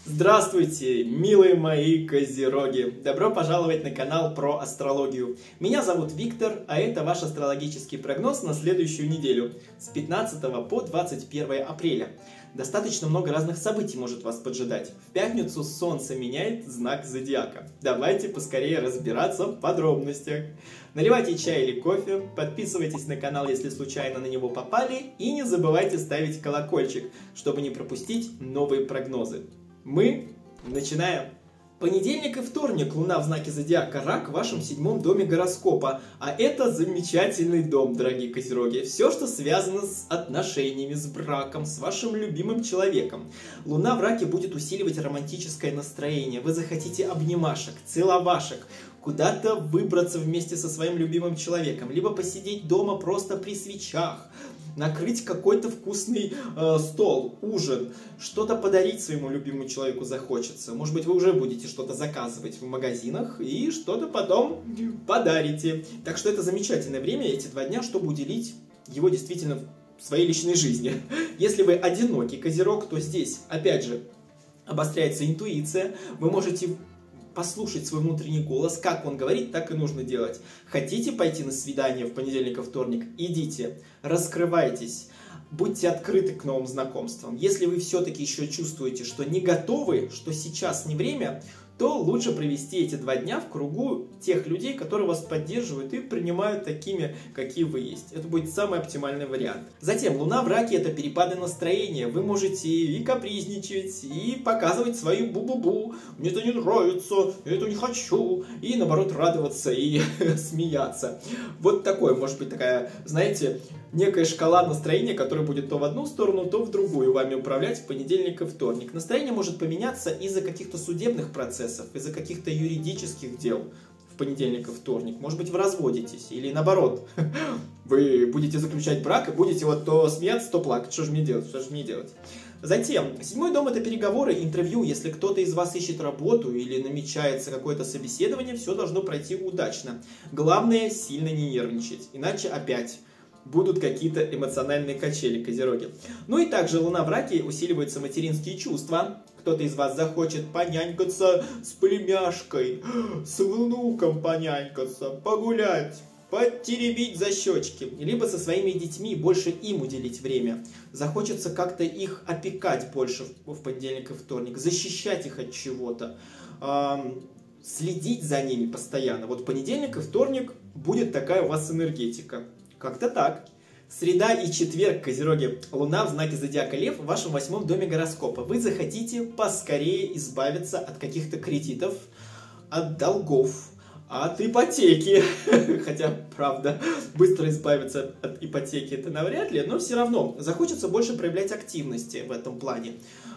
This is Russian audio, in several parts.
Здравствуйте, милые мои козероги! Добро пожаловать на канал про астрологию. Меня зовут Виктор, а это ваш астрологический прогноз на следующую неделю с 15 по 21 апреля. Достаточно много разных событий может вас поджидать. В пятницу Солнце меняет знак зодиака. Давайте поскорее разбираться в подробностях. Наливайте чай или кофе, подписывайтесь на канал, если случайно на него попали, и не забывайте ставить колокольчик, чтобы не пропустить новые прогнозы. Мы начинаем. Понедельник и вторник Луна в знаке зодиака Рак в вашем 7-м доме гороскопа. А это замечательный дом, дорогие козероги. Все, что связано с отношениями, с браком, с вашим любимым человеком. Луна в Раке будет усиливать романтическое настроение. Вы захотите обнимашек, целовашек, куда-то выбраться вместе со своим любимым человеком, либо посидеть дома просто при свечах, накрыть какой-то вкусный стол, ужин, что-то подарить своему любимому человеку захочется. Может быть, вы уже будете что-то заказывать в магазинах и что-то потом подарите. Так что это замечательное время, эти 2 дня, чтобы уделить его действительно в своей личной жизни. Если вы одинокий козерог, то здесь, опять же, обостряется интуиция. Вы можете послушать свой внутренний голос, как он говорит, так и нужно делать. Хотите пойти на свидание в понедельник и вторник? Идите, раскрывайтесь, будьте открыты к новым знакомствам. Если вы все-таки еще чувствуете, что не готовы, что сейчас не время, то лучше провести эти 2 дня в кругу тех людей, которые вас поддерживают и принимают такими, какие вы есть. Это будет самый оптимальный вариант. Затем, Луна в Раке – это перепады настроения. Вы можете и капризничать, и показывать свою бу-бу-бу. Мне это не нравится, я это не хочу. И, наоборот, радоваться и смеяться. Вот такое, может быть, такая, знаете, некая шкала настроения, которая будет то в одну сторону, то в другую вами управлять в понедельник и вторник. Настроение может поменяться из-за каких-то судебных процессов, из-за каких-то юридических дел в понедельник и вторник. Может быть, вы разводитесь, или наоборот, вы будете заключать брак и будете вот то смеяться, то плакать. Что же мне делать? Что же мне делать? Затем, 7-й дом – это переговоры, интервью. Если кто-то из вас ищет работу или намечается какое-то собеседование, все должно пройти удачно. Главное, сильно не нервничать, иначе опять будут какие-то эмоциональные качели, козероги. Ну и также Луна в Раке, усиливаются материнские чувства. Кто-то из вас захочет понянькаться с племяшкой, с внуком понянькаться, погулять, потеребить за щечки. Либо со своими детьми больше им уделить время. Захочется как-то их опекать больше в понедельник и вторник, защищать их от чего-то, следить за ними постоянно. Вот понедельник и вторник будет такая у вас энергетика. Как-то так. Среда и четверг, козероги. Луна в знаке зодиака Лев в вашем 8-м доме гороскопа. Вы захотите поскорее избавиться от каких-то кредитов, от долгов, от ипотеки. Хотя, правда, быстро избавиться от ипотеки это навряд ли, но все равно захочется больше проявлять активности в этом плане.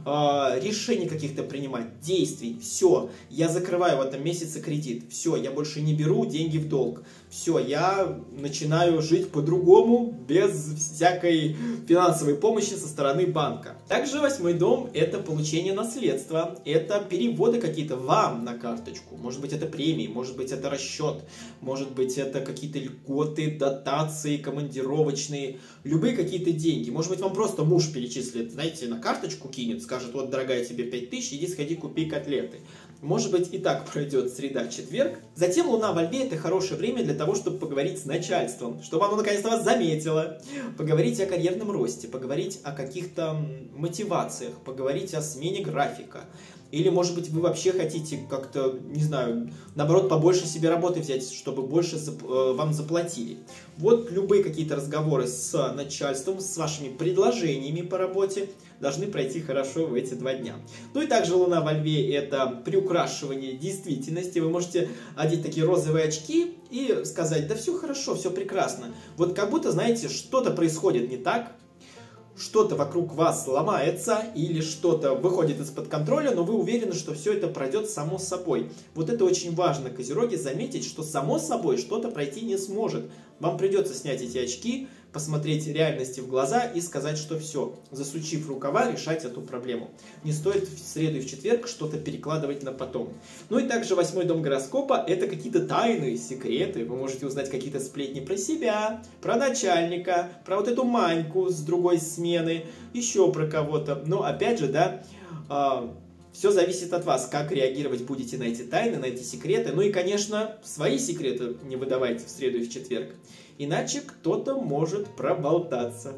Решений каких-то принимать, действий. Все, я закрываю в этом месяце кредит. Все, я больше не беру деньги в долг. Все, я начинаю жить по-другому, без всякой финансовой помощи со стороны банка. Также 8-й дом – это получение наследства, это переводы какие-то вам на карточку. Может быть, это премии, может быть, это расчет, может быть, это какие-то льготы, дотации, командировочные, любые какие-то деньги. Может быть, вам просто муж перечислит, знаете, на карточку кинет, скажет: вот, дорогая, тебе 5000, иди сходи, купи котлеты. Может быть, и так пройдет среда-четверг. Затем Луна во Льве – это хорошее время для того, чтобы поговорить с начальством, чтобы оно наконец-то вас заметило, поговорить о карьерном росте, поговорить о каких-то мотивациях, поговорить о смене графика. Или, может быть, вы вообще хотите как-то, не знаю, наоборот, побольше себе работы взять, чтобы больше вам заплатили. Вот любые какие-то разговоры с начальством, с вашими предложениями по работе должны пройти хорошо в эти 2 дня. Ну и также Луна во Льве – это приукрашивание действительности. Вы можете одеть такие розовые очки и сказать: да все хорошо, все прекрасно. Вот как будто, знаете, что-то происходит не так, что-то вокруг вас ломается или что-то выходит из-под контроля, но вы уверены, что все это пройдет само собой. Вот это очень важно, козероги, заметить, что само собой что-то пройти не сможет. Вам придется снять эти очки, посмотреть реальности в глаза и сказать, что все, засучив рукава, решать эту проблему. Не стоит в среду и в четверг что-то перекладывать на потом. Ну и также 8-й дом гороскопа – это какие-то тайны, секреты. Вы можете узнать какие-то сплетни про себя, про начальника, про вот эту Маньку с другой смены, еще про кого-то. Но опять же, да, Все зависит от вас, как реагировать будете на эти тайны, на эти секреты. Ну и, конечно, свои секреты не выдавайте в среду и в четверг. Иначе кто-то может проболтаться.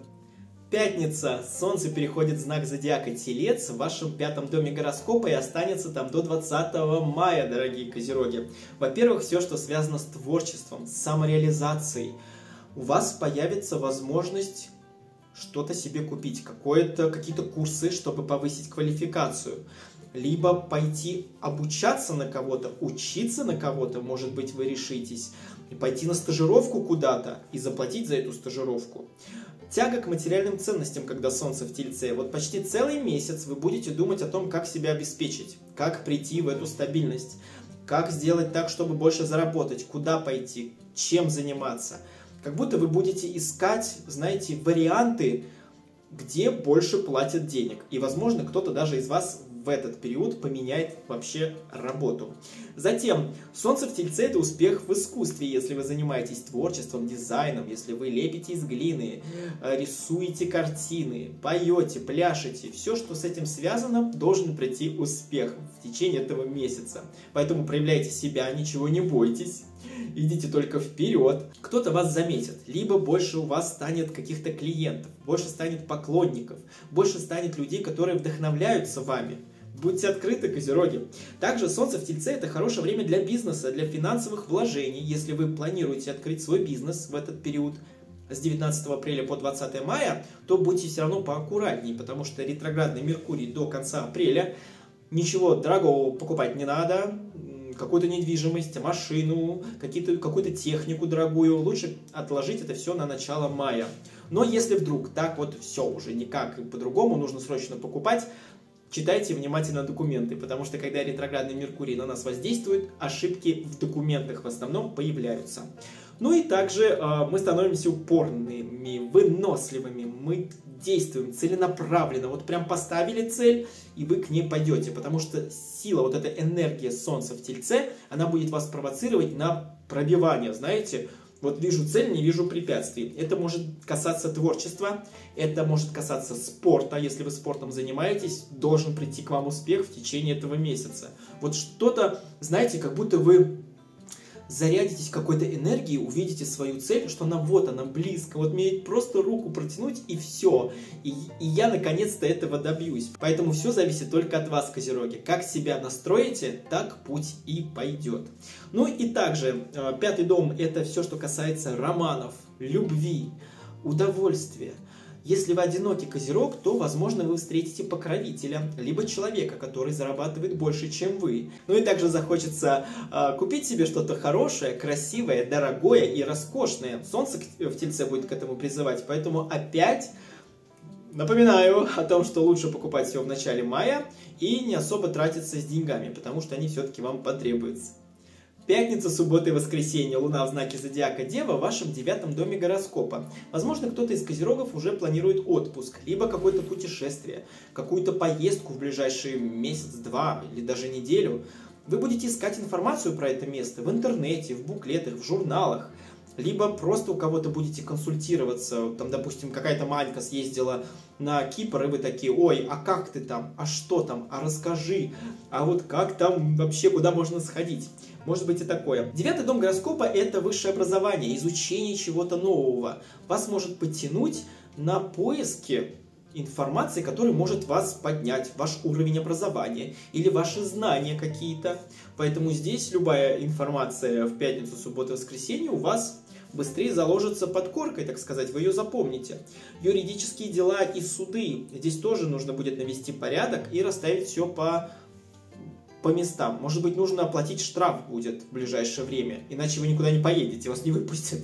Пятница. Солнце переходит в знак зодиака Телец в вашем 5-м доме гороскопа и останется там до 20 мая, дорогие козероги. Во-первых, все, что связано с творчеством, с самореализацией. У вас появится возможность что-то себе купить, какие-то курсы, чтобы повысить квалификацию. Либо пойти обучаться на кого-то, учиться на кого-то, может быть, вы решитесь. И пойти на стажировку куда-то и заплатить за эту стажировку. Тяга к материальным ценностям, когда солнце в Тельце. Вот почти целый месяц вы будете думать о том, как себя обеспечить, как прийти в эту стабильность, как сделать так, чтобы больше заработать, куда пойти, чем заниматься. Как будто вы будете искать, знаете, варианты, где больше платят денег. И, возможно, кто-то даже из вас в этот период поменяет вообще работу. Затем, солнце в Тельце – это успех в искусстве, если вы занимаетесь творчеством, дизайном, если вы лепите из глины, рисуете картины, поете, пляшете. Все, что с этим связано, должен прийти успех в течение этого месяца. Поэтому проявляйте себя, ничего не бойтесь. Идите только вперед. Кто-то вас заметит, либо больше у вас станет каких-то клиентов, больше станет поклонников, больше станет людей, которые вдохновляются вами. Будьте открыты, козероги. Также солнце в Тельце – это хорошее время для бизнеса, для финансовых вложений. Если вы планируете открыть свой бизнес в этот период с 19 апреля по 20 мая, то будьте все равно поаккуратнее, потому что ретроградный Меркурий до конца апреля, ничего дорогого покупать не надо, какую-то недвижимость, машину, какую-то технику дорогую, лучше отложить это все на начало мая. Но если вдруг так вот все уже никак по-другому, нужно срочно покупать, читайте внимательно документы, потому что когда ретроградный Меркурий на нас воздействует, ошибки в документах в основном появляются. Ну и также мы становимся упорными, выносливыми, мы действуем целенаправленно, вот прям поставили цель, и вы к ней пойдете, потому что сила, вот эта энергия Солнца в Тельце, она будет вас провоцировать на пробивание, знаете. Вот вижу цель, не вижу препятствий. Это может касаться творчества, это может касаться спорта. Если вы спортом занимаетесь, должен прийти к вам успех в течение этого месяца. Вот что-то, знаете, как будто вы зарядитесь какой-то энергией, увидите свою цель, что она вот, она близко. Вот мне просто руку протянуть и все. И я наконец-то этого добьюсь. Поэтому все зависит только от вас, козероги. Как себя настроите, так путь и пойдет. Ну и также 5-й дом – это все, что касается романов, любви, удовольствия. Если вы одинокий козерог, то, возможно, вы встретите покровителя, либо человека, который зарабатывает больше, чем вы. Ну и также захочется купить себе что-то хорошее, красивое, дорогое и роскошное. Солнце в Тельце будет к этому призывать, поэтому опять напоминаю о том, что лучше покупать все в начале мая и не особо тратиться с деньгами, потому что они все-таки вам потребуются. Пятница, суббота и воскресенье. Луна в знаке зодиака Дева в вашем 9-м доме гороскопа. Возможно, кто-то из козерогов уже планирует отпуск, либо какое-то путешествие, какую-то поездку в ближайший месяц-два или даже неделю. Вы будете искать информацию про это место в интернете, в буклетах, в журналах, либо просто у кого-то будете консультироваться. Там, допустим, какая-то Манька съездила на Кипр, и вы такие: ой, а как ты там, а что там, а расскажи, а вот как там вообще, куда можно сходить. Может быть и такое. 9-й дом гороскопа – это высшее образование, изучение чего-то нового. Вас может потянуть на поиски информации, которая может вас поднять, ваш уровень образования или ваши знания какие-то. Поэтому здесь любая информация в пятницу, субботу, воскресенье у вас быстрее заложится под коркой, так сказать, вы ее запомните. Юридические дела и суды. Здесь тоже нужно будет навести порядок и расставить все по местам. Может быть, нужно оплатить штраф будет в ближайшее время, иначе вы никуда не поедете, вас не выпустят.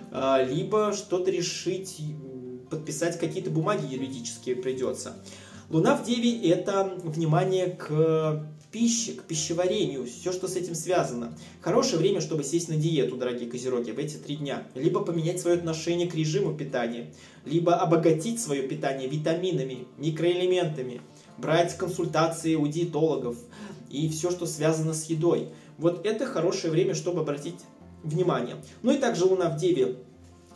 Либо что-то решить, подписать какие-то бумаги юридические придется. Луна в Деве – это внимание к пище, к пищеварению, все, что с этим связано. Хорошее время, чтобы сесть на диету, дорогие козероги, в эти 3 дня. Либо поменять свое отношение к режиму питания, либо обогатить свое питание витаминами, микроэлементами, брать консультации у диетологов и все, что связано с едой. Вот это хорошее время, чтобы обратить внимание. Ну и также Луна в Деве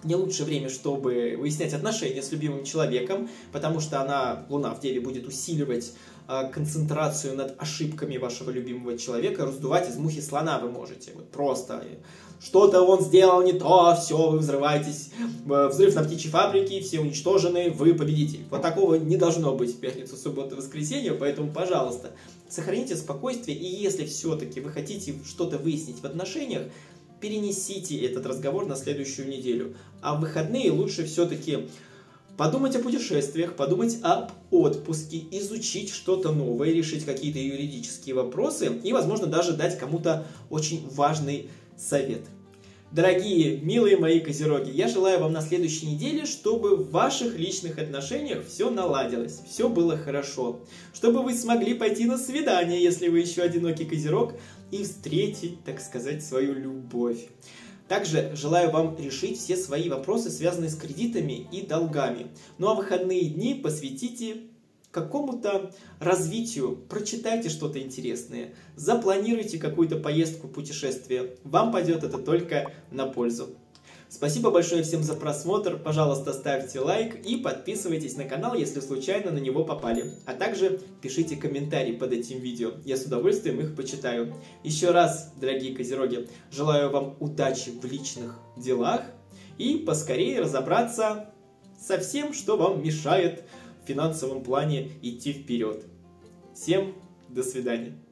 не лучшее время, чтобы выяснять отношения с любимым человеком, потому что Луна в Деве будет усиливать концентрацию над ошибками вашего любимого человека, раздувать из мухи слона вы можете. Вот просто что-то он сделал не то, все, вы взрываетесь, взрыв на птичьей фабрике, все уничтожены, вы победитель. Вот такого не должно быть в пятницу, субботу, воскресенье, поэтому, пожалуйста, сохраните спокойствие, и если все-таки вы хотите что-то выяснить в отношениях, перенесите этот разговор на следующую неделю. А в выходные лучше все-таки подумать о путешествиях, подумать об отпуске, изучить что-то новое, решить какие-то юридические вопросы и, возможно, даже дать кому-то очень важный совет. Дорогие, милые мои козероги, я желаю вам на следующей неделе, чтобы в ваших личных отношениях все наладилось, все было хорошо, чтобы вы смогли пойти на свидание, если вы еще одинокий козерог, и встретить, так сказать, свою любовь. Также желаю вам решить все свои вопросы, связанные с кредитами и долгами. Ну а выходные дни посвятите какому-то развитию, прочитайте что-то интересное, запланируйте какую-то поездку, путешествие. Вам пойдет это только на пользу. Спасибо большое всем за просмотр, пожалуйста, ставьте лайк и подписывайтесь на канал, если случайно на него попали. А также пишите комментарии под этим видео, я с удовольствием их почитаю. Еще раз, дорогие козероги, желаю вам удачи в личных делах и поскорее разобраться со всем, что вам мешает в финансовом плане идти вперед. Всем до свидания.